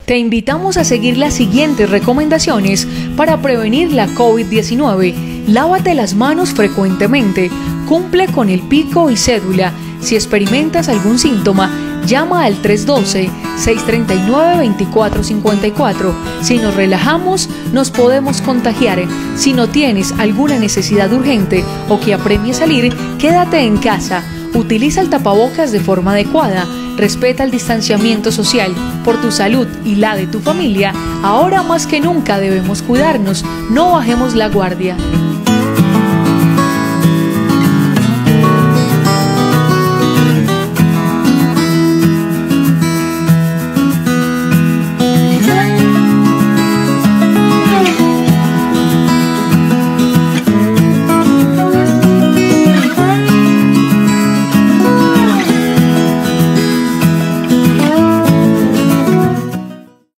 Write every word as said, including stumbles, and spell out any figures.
Te invitamos a seguir las siguientes recomendaciones para prevenir la COVID diecinueve. Lávate las manos frecuentemente, cumple con el pico y cédula. Si experimentas algún síntoma, llama al tres uno dos, seis tres nueve, dos cuatro cinco cuatro. Si nos relajamos, nos podemos contagiar. Si no tienes alguna necesidad urgente o que apremie salir, quédate en casa. Utiliza el tapabocas de forma adecuada. Respeta el distanciamiento social. Por tu salud y la de tu familia, ahora más que nunca debemos cuidarnos. No bajemos la guardia.